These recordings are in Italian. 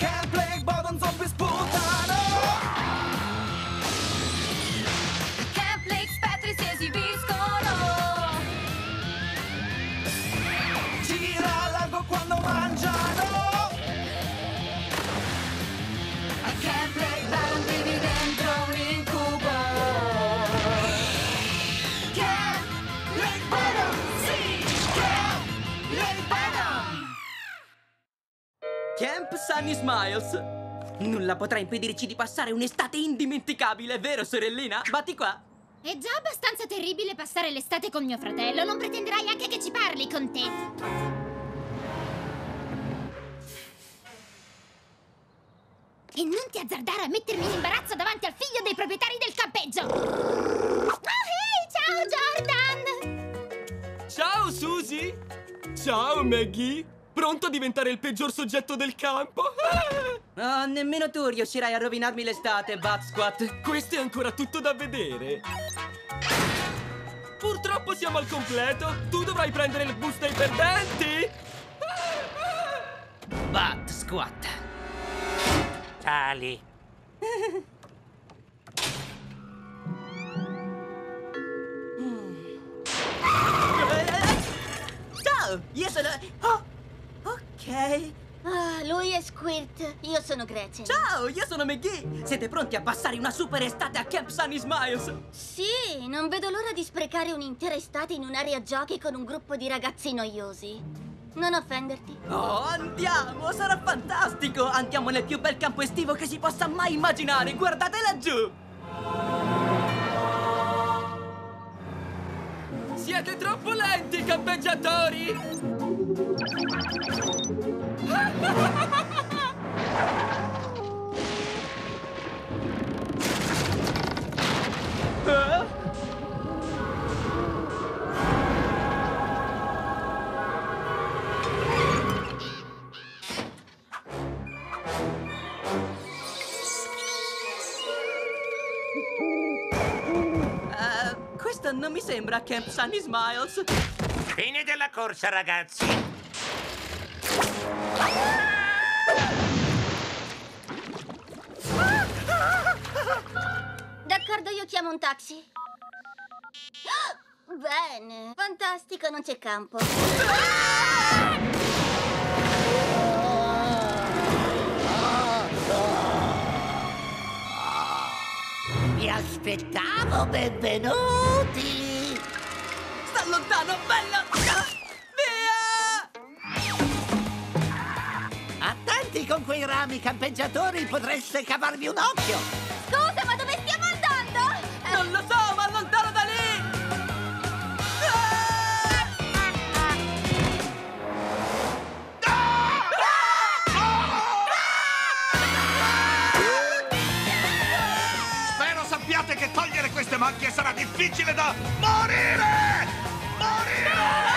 Camp Plague Bottom zombie sputano. Camp Plague spettri si esibiscono. Gira largo quando mangiano. A Camp Plague Bottom vivi dentro un incubo. Camp Plague Bottom, sì! Camp Plague Bottom! Camp Sunny Smiles. Nulla potrà impedirci di passare un'estate indimenticabile, vero sorellina? Batti qua. È già abbastanza terribile passare l'estate con mio fratello. Non pretenderai anche che ci parli con te. E non ti azzardare a mettermi in imbarazzo davanti al figlio dei proprietari del campeggio. Oh, hey, ciao Jordan! Ciao, Susie! Ciao, Maggie! Pronto a diventare il peggior soggetto del campo? Oh, nemmeno tu riuscirai a rovinarmi l'estate, Bat Squat. Questo è ancora tutto da vedere. Purtroppo siamo al completo. Tu dovrai prendere il bus dei perdenti. Bat Squat. Tali. Ciao, io sono... Oh, ok. Ah, lui è Squirt, io sono Gretchen. Ciao, io sono McGee. Siete pronti a passare una super estate a Camp Sunny Smiles? Sì, non vedo l'ora di sprecare un'intera estate in un'area giochi con un gruppo di ragazzi noiosi. Non offenderti. Oh, andiamo, sarà fantastico. Andiamo nel più bel campo estivo che si possa mai immaginare. Guardate laggiù. Siete troppo lenti, campeggiatori! Questo non mi sembra Camp Sunny Smiles. Fine della corsa, ragazzi. D'accordo, io chiamo un taxi. Ah, bene, fantastico, non c'è campo. Vi aspettavo, benvenuti! Sta lontano, bello! Via! Attenti con quei rami, campeggiatori, potreste cavarvi un occhio! Scusa, ma dove stiamo andando? Non lo so, ma lontano da lì! Spero sappiate che togliere queste macchie sarà difficile da morire! Morire!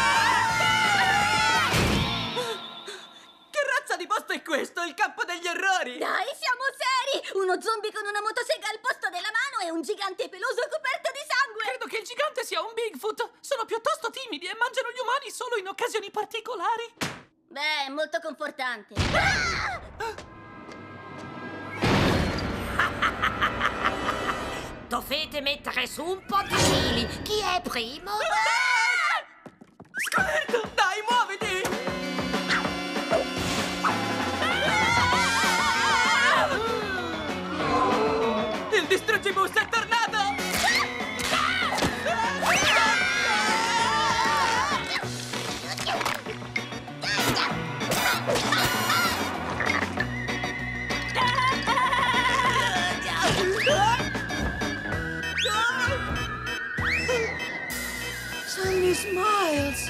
Che razza di posto è questo? Il campo degli orrori! Dai, siamo seri! Uno zombie con una motosega al posto della mano e un gigante peloso coperto di sangue! Credo che il gigante sia un Bigfoot. Sono piuttosto timidi e mangiano gli umani solo in occasioni particolari. Beh, è molto confortante. Dovete mettere su un po' di chili. Chi è primo? Squirt, dai, muoviti! Il distruggibus è tornato! Sunny Smiles!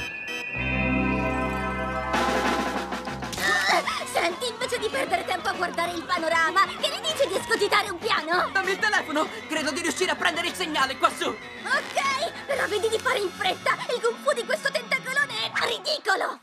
Senti, invece di perdere tempo a guardare il panorama, che ne dici di escogitare un piano? Dammi il telefono! Credo di riuscire a prendere il segnale qua su! Ok, però vedi di fare in fretta! Il kung fu di questo tentacolone è ridicolo!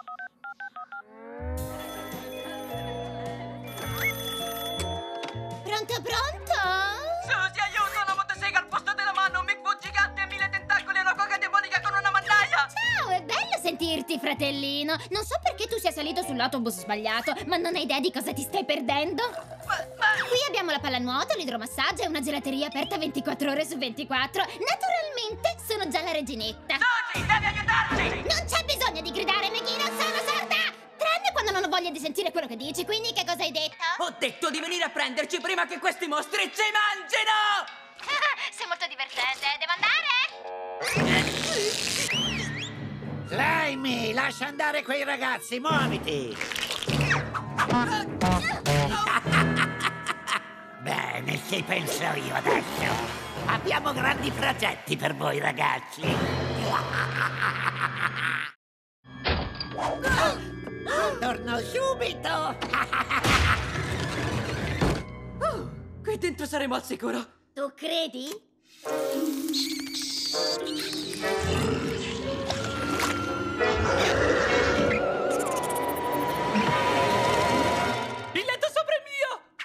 Pronto, pronto? Susi, aiuto! Una motosega al posto della mano! Un Bigfoot gigante e 1000 tentacoli e una coca diabolica con una mannaia! Ciao, è bello sentire divertirti, fratellino. Non so perché tu sia salito sull'autobus sbagliato, ma non hai idea di cosa ti stai perdendo? Qui abbiamo la pallanuoto, l'idromassaggio e una gelateria aperta 24 ore su 24. Naturalmente sono già la reginetta. Suzy, devi aiutarci! Non c'è bisogno di gridare, Maggie, non sono sorda! Tranne quando non ho voglia di sentire quello che dici, quindi che cosa hai detto? Ho detto di venire a prenderci prima che questi mostri ci mangino! Sei molto divertente, devo andare? Slimy, lascia andare quei ragazzi, muoviti! Bene, ci penso io adesso. Abbiamo grandi progetti per voi, ragazzi. Torno subito! Qui dentro saremo al sicuro. Tu credi? Il letto sopra è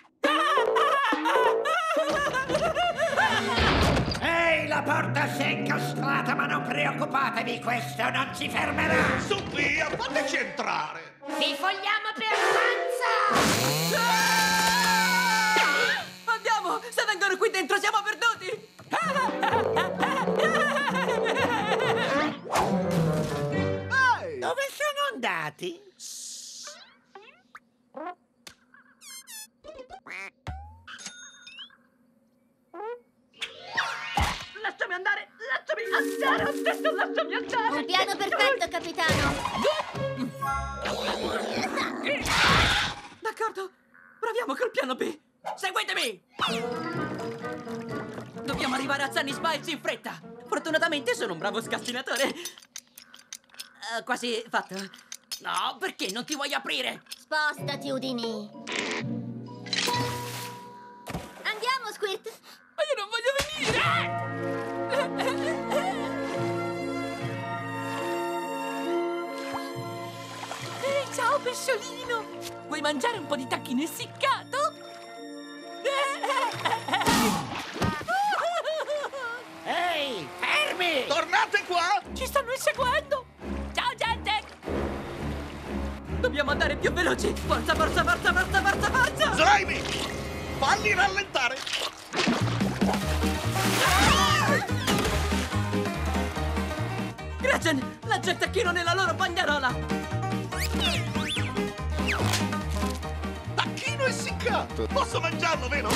mio! Ehi, la porta si è incastrata, ma non preoccupatevi, questo non ci fermerà! Su via, fateci entrare! Vi fogliamo per forza! Andiamo! Se vengono qui dentro siamo perduti! Dove sono andati? Lasciami andare! Lasciami andare! Ho detto lasciami andare! Un piano perfetto, capitano. D'accordo, proviamo col piano B. Seguitemi! Dobbiamo arrivare a Sunny Smiles in fretta. Fortunatamente sono un bravo scassinatore. Quasi fatto. No, perché non ti vuoi aprire? Spostati, Udini. Andiamo, Squirt. Ma io non voglio venire! Ehi, ciao, pesciolino! Vuoi mangiare un po' di tacchino essiccato? Ehi, fermi! Tornate qua! Ci stanno inseguendo! Ciao, gente! Dobbiamo andare più veloci. Forza, forza, forza, forza, forza, forza! Slimy! Falli rallentare! Gretchen, lancia il tacchino nella loro bagnarola. Tacchino essiccato! Posso mangiarlo, vero?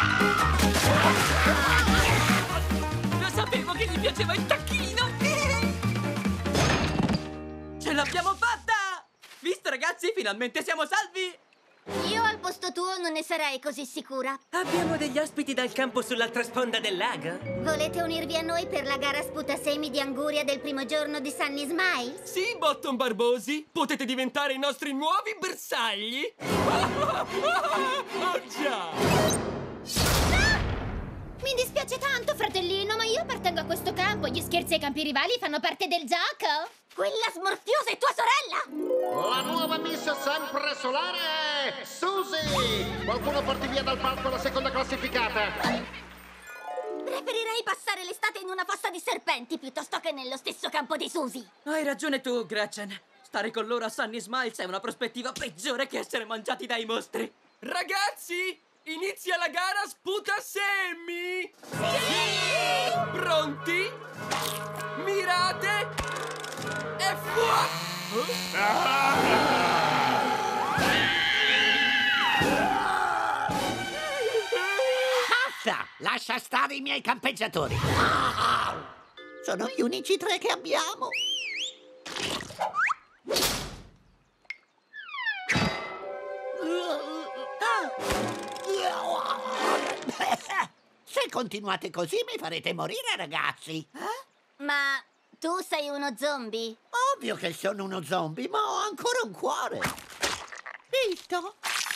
Lo sapevo che gli piaceva il tacchino! Ce l'abbiamo fatta! Visto, ragazzi, finalmente siamo salvi! Io al posto tuo non ne sarei così sicura. Abbiamo degli ospiti dal campo sull'altra sponda del lago? Volete unirvi a noi per la gara sputasemi di Anguria del primo giorno di Sunny Smiles? Sì, Bottom Barbosi, potete diventare i nostri nuovi bersagli. Oh già! Mi dispiace tanto, fratellino, ma io appartengo a questo campo. Gli scherzi ai campi rivali fanno parte del gioco. Quella smorfiosa è tua sorella! La nuova miss sempre solare è Suzy! Qualcuno porti via dal palco la seconda classificata. Preferirei passare l'estate in una fossa di serpenti piuttosto che nello stesso campo di Suzy. Hai ragione tu, Gretchen. Stare con loro a Sunny Smiles è una prospettiva peggiore che essere mangiati dai mostri. Ragazzi, inizia la gara sputasemi! Sì! Pronti? Mirate! E fuoco! Basta! Lascia stare i miei campeggiatori! Sono gli unici 3 che abbiamo! Se continuate così mi farete morire, ragazzi! Ma tu sei uno zombie? Ovvio che sono uno zombie, ma ho ancora un cuore! Visto?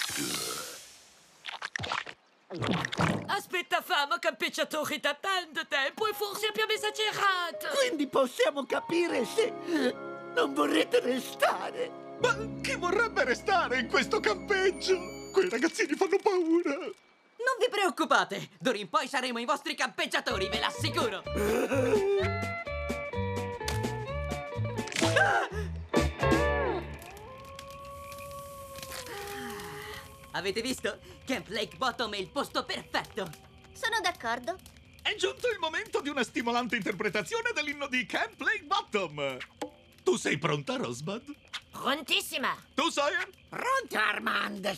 Aspetta, famo, campeggiatori da tanto tempo e forse abbiamo esagerato. Quindi possiamo capire se non vorrete restare. Ma chi vorrebbe restare in questo campeggio? Quei ragazzini fanno paura. Non vi preoccupate, d'ora in poi saremo i vostri campeggiatori, ve l'assicuro. Avete visto? Camp Lake Bottom è il posto perfetto. Sono d'accordo. È giunto il momento di una stimolante interpretazione dell'inno di Camp Lake Bottom. Tu sei pronta, Rosebud? Prontissima. Tu, Sawyer? Pronto, Armand.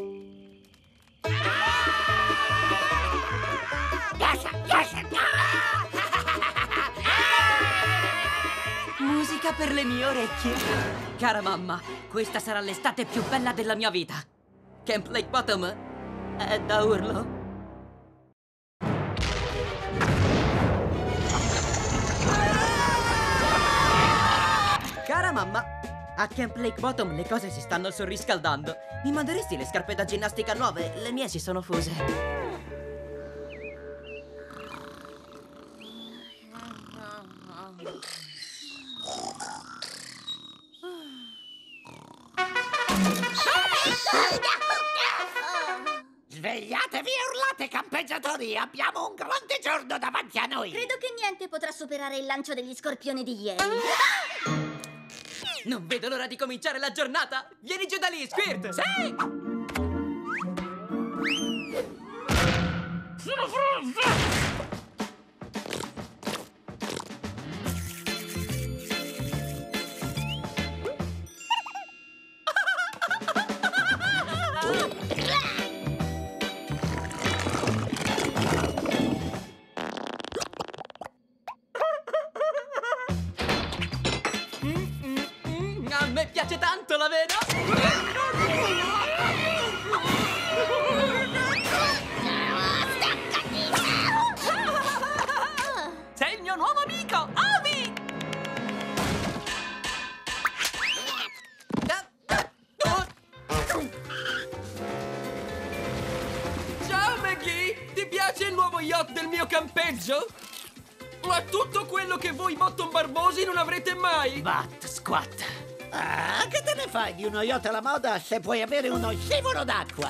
Musica per le mie orecchie. Cara mamma, questa sarà l'estate più bella della mia vita. Camp Lake Bottom è da urlo. Cara mamma, a Camp Lake Bottom le cose si stanno sorriscaldando. Mi manderesti le scarpe da ginnastica nuove? Le mie si sono fuse. Svegliatevi e urlate, campeggiatori! Abbiamo un grande giorno davanti a noi! Credo che niente potrà superare il lancio degli scorpioni di ieri. Non vedo l'ora di cominciare la giornata! Vieni giù da lì, Squirt! Sì! Sono pronta! A me piace tanto, la vedo! Sei il mio nuovo amico, Abby! Ciao, Maggie! Ti piace il nuovo yacht del mio campeggio? Ma tutto quello che voi bottom barbosi non avrete mai! Bat, squat! Ah, che te ne fai di uno yacht alla moda se puoi avere uno scivolo d'acqua?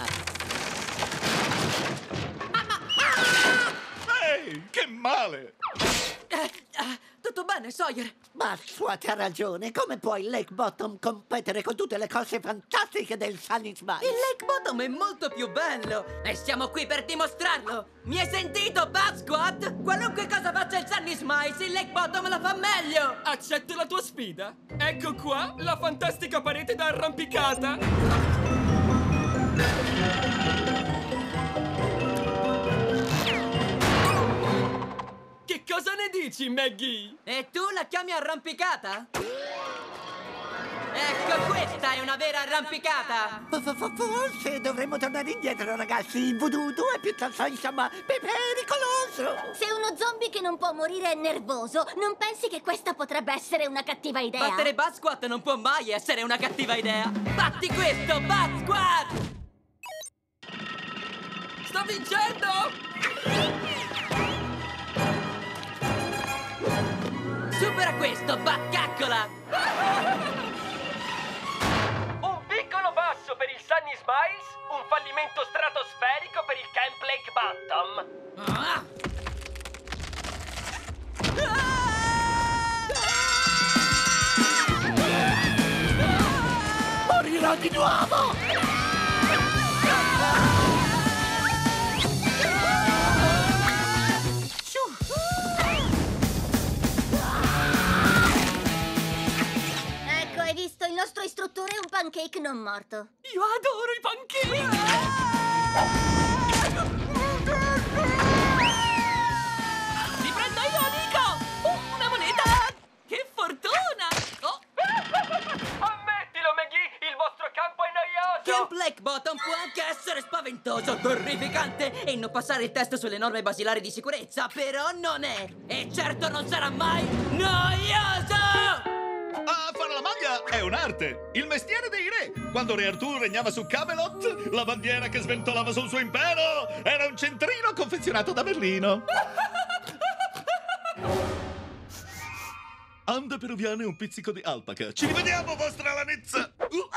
Ehi, che male! Tutto bene, Sawyer? Squat ha ragione. Come può il Lake Bottom competere con tutte le cose fantastiche del Sunny Smiles? Il Lake Bottom è molto più bello e siamo qui per dimostrarlo. Mi hai sentito, Bad Squad? Qualunque cosa faccia il Sunny Smiles, il Lake Bottom la fa meglio. Accetto la tua sfida. Ecco qua la fantastica parete da arrampicata. Che cosa ne dici, Maggie? E tu la chiami arrampicata? Ecco, questa è una vera arrampicata! Forse dovremmo tornare indietro, ragazzi. Il voodoo è piuttosto, insomma, pericoloso. Se uno zombie che non può morire è nervoso, non pensi che questa potrebbe essere una cattiva idea? Battere Bad Squad non può mai essere una cattiva idea! Batti questo, Bad Squad! Sto vincendo! Supera questo, Baccaccola! Un piccolo passo per il Sunny Smiles, un fallimento stratosferico per il Camp Lake Bottom! Morirò di nuovo! Ecco, hai visto? Il nostro istruttore è un pancake non morto. Io adoro i pancake! Ti prendo io, amico! Una moneta! Che fortuna! Oh. Ammettilo, Maggie, il vostro campo è noioso! Camp Lake Bottom può anche essere spaventoso, terrificante e non passare il test sulle norme basilari di sicurezza, però non è! E certo non sarà mai noioso! Ah, fare la maglia è un'arte! Il mestiere dei re! Quando Re Artù regnava su Camelot, la bandiera che sventolava sul suo impero era un centrino confezionato da Merlino. Ande peruviane e un pizzico di alpaca. Ci rivediamo, vostra lanezza!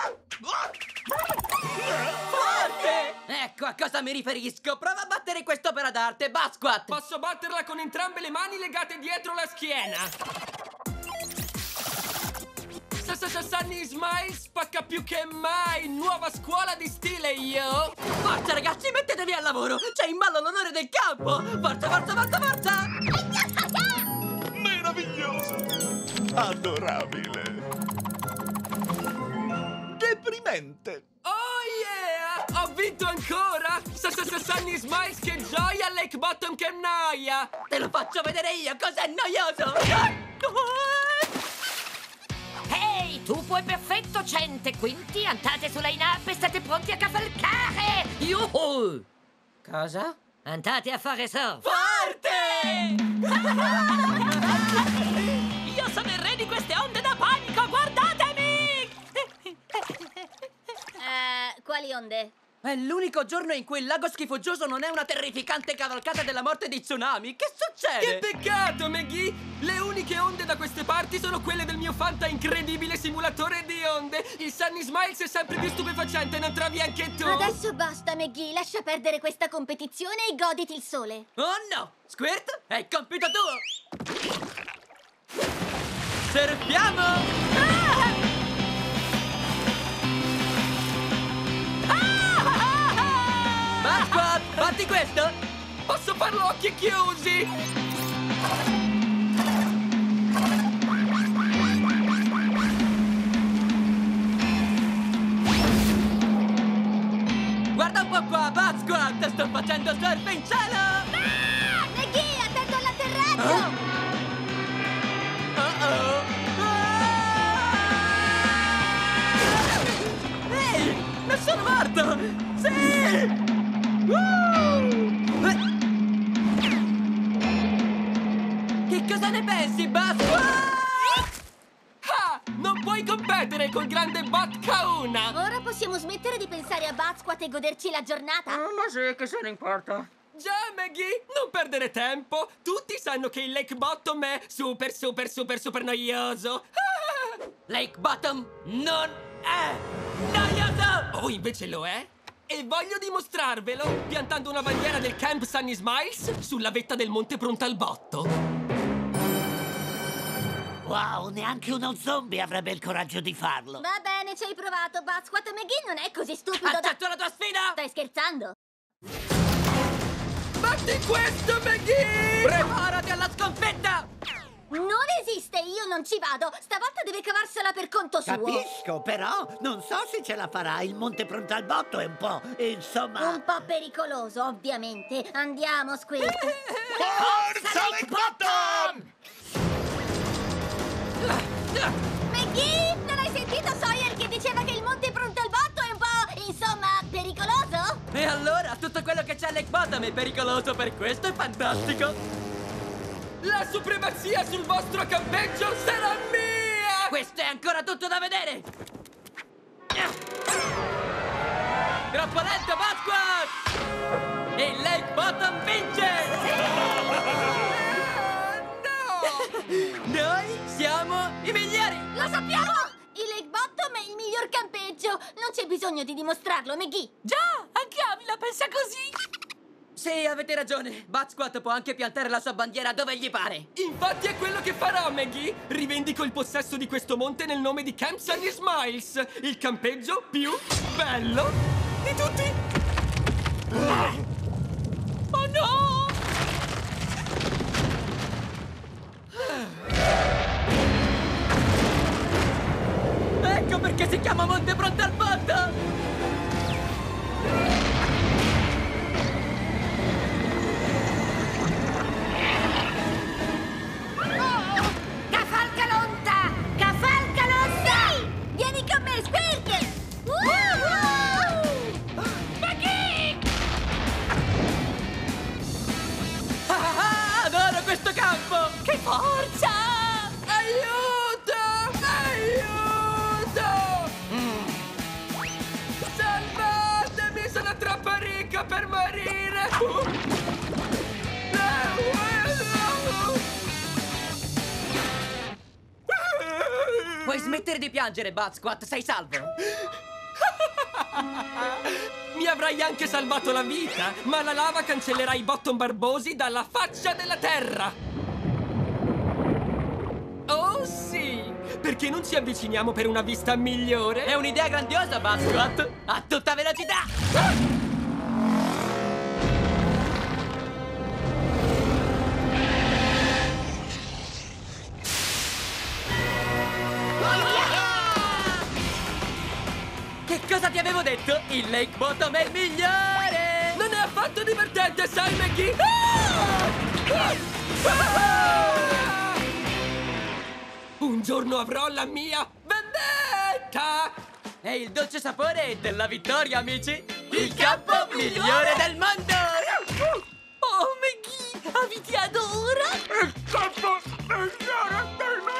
Forte! Ecco a cosa mi riferisco! Prova a battere quest'opera d'arte, Basquat! Posso batterla con entrambe le mani legate dietro la schiena! Sunny Smiles spacca più che mai! Nuova scuola di stile, yo! Forza ragazzi, mettetevi al lavoro! C'è in ballo l'onore del campo! Forza, forza, forza, forza! Meraviglioso! Adorabile! Deprimente! Oh yeah! Ho vinto ancora! Sunny Smiles, che gioia! Lake Bottom, che noia! Te lo faccio vedere io, cos'è noioso! Ehi, tu puoi perfetto, gente! Quindi andate sulla in-app e state pronti a cavalcare! Yuhu! Cosa? Andate a fare surf! Forte! Io sono il re di queste onde da panico, guardatemi! Quali onde? È l'unico giorno in cui il lago schifoggioso non è una terrificante cavalcata della morte di tsunami. Che succede? Che peccato, Maggie! Le uniche onde da queste parti sono quelle del mio fanta incredibile simulatore di onde. Il Sunny Smiles è sempre più stupefacente, non trovi anche tu? Adesso basta, Maggie. Lascia perdere questa competizione e goditi il sole. Oh no! Squirt, è compito tuo! Surfiamo! Basquat, fatti questo! Posso farlo a occhi chiusi! Guarda un po' qua, Basquat! Sto facendo surf in cielo! Maggie, attento all'atterraggio! Ehi, non sono morto! Sì! Che cosa ne pensi, Basquat? Ah! Non puoi competere col grande Bat Kauna! Ora possiamo smettere di pensare a Basquat e goderci la giornata? Ma sì, che se ne importa? Già, Maggie, non perdere tempo! Tutti sanno che il Lake Bottom è super, super, super, super noioso! Ah! Lake Bottom non è noioso! Oh, invece lo è? E voglio dimostrarvelo piantando una bandiera del Camp Sunny Smiles sulla vetta del Monte Prontalbotto. Wow, neanche uno zombie avrebbe il coraggio di farlo. Va bene, ci hai provato, Basquat. Maggie non è così stupido Accetto la tua sfida! Stai scherzando? Batti questo, Maggie! Preparati alla sconfitta! Non esiste, io non ci vado. Stavolta deve cavarsela per conto suo. Capisco, però non so se ce la farà. Il Monte Prontalbotto è un po', insomma... Un po' pericoloso, ovviamente. Andiamo, Squirt. Forza Lake Bottom! Maggie, non hai sentito Sawyer che diceva che il Monte Prontalbotto è un po', insomma, pericoloso? E allora, tutto quello che c'è a Lake Bottom è pericoloso, per questo è fantastico! La supremazia sul vostro campeggio sarà mia! Questo è ancora tutto da vedere! Troppo lento, Basquat! Il Lake Bottom vince! No! Noi siamo i migliori! Lo sappiamo! Il Lake Bottom è il miglior campeggio! Non c'è bisogno di dimostrarlo, Maggie! Già, anche Abby la pensa così! Sì, avete ragione. Basquat può anche piantare la sua bandiera dove gli pare. Infatti è quello che farò, Maggie! Rivendico il possesso di questo monte nel nome di Camp Sunny Smiles, il campeggio più bello di tutti! Oh no! Ecco perché si chiama Monte Prontalbotto! Cafalcalonta! Cafalcalonta! Sì! Vieni con me, Squirt! Maggie! Adoro questo campo! Che forza! Aiuto! Aiuto! Salvatemi, sono troppo ricco per morire! Puoi smettere di piangere, Basquat, sei salvo! Mi avrai anche salvato la vita, ma la lava cancellerà i bottom barbosi dalla faccia della terra! Oh sì! Per Perché non ci avviciniamo per una vista migliore? È un'idea grandiosa, Buzzcut! A tutta velocità! Che cosa ti avevo detto? Il Lake Bottom è il migliore! Non è affatto divertente, sai, Maggie? Un giorno avrò la mia vendetta! È il dolce sapore della vittoria, amici! Il campo migliore del mondo! Oh, Maggie, vi ti adora! Il campo migliore del mondo!